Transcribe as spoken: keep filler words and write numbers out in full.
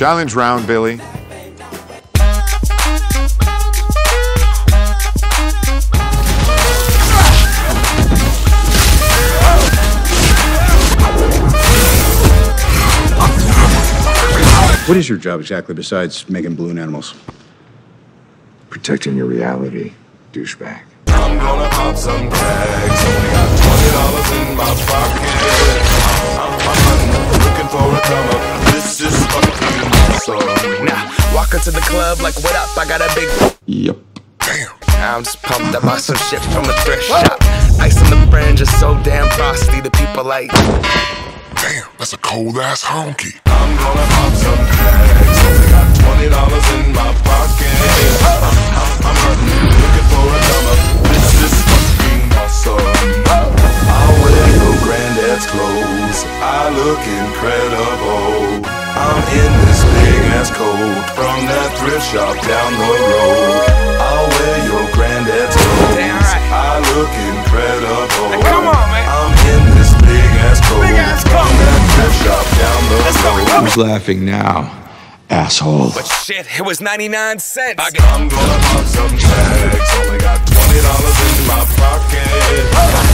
Challenge round, Billy. What is your job exactly besides making balloon animals? Protecting your reality, douchebag. I'm gonna pop some tags. Only got twenty dollars in my pocket. I'm, I'm looking for a come up. This is fucking awesome. Now, walk into the club like, what up? I got a big. Yep. Damn. I'm just pumped. I bought some shit from the thrift shop. Ice on the fringe is so damn frosty. The people like. Damn, that's a cold ass honky. I'm gonna pop some tags. Only got twenty dollars in my pocket. I'm, I'm, I'm hunting, looking for a come up. This is fucking awesome. I'll wear your granddad's clothes. I look incredible. I'm in this big ass coat from that thrift shop down the road. I'll wear your granddad's clothes. Damn right. I look incredible. Hey, come on, man. I'm in this big ass coat Big ass coat. from that thrift shop down the Let's go. road. Who's laughing now, asshole? But shit, it was ninety-nine cents. I'm gonna pop some tags. Only got twenty dollars in my pocket.